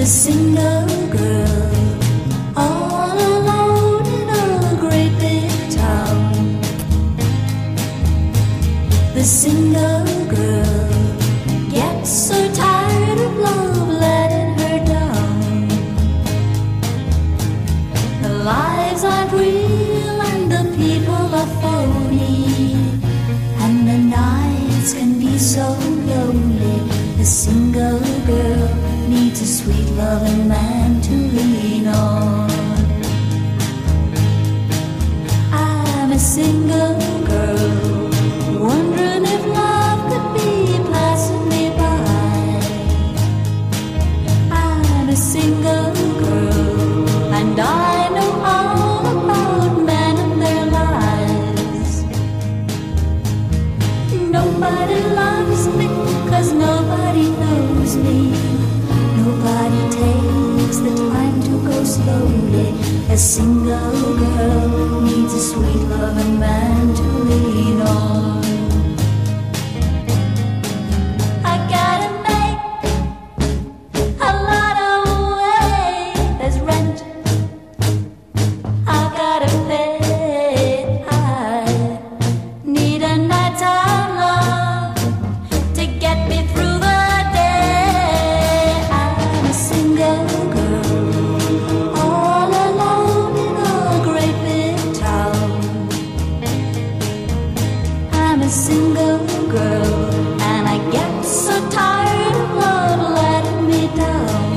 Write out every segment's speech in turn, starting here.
single girl, all alone in a great big town. The single girl gets so tired of love letting her down. The lives aren't real and the people are phony, and the nights can be so lonely. The single girl needs a sweet loving man to lean on. I'm a single girl, wondering if love could be passing me by. I'm a single girl, and I know all about men and their lives. Nobody loves me, 'cause nobody knows me. Nobody takes the time to go slowly. A single girl needs a sweet loving man to lean on. I gotta make a lot of way. There's rent I've gotta pay. I need a nighttime love to get me through the day. I'm a single girl, all alone in a great big town. I'm a single girl, and I get so tired of love letting me down.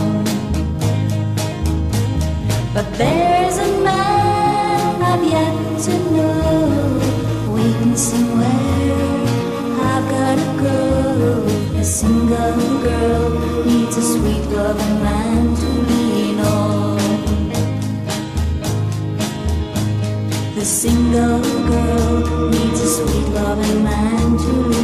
But there's a man I've yet to know, waiting somewhere. I've gotta go. A single girl needs a sweet loving man to lean on. The single girl needs a sweet loving man to lean on.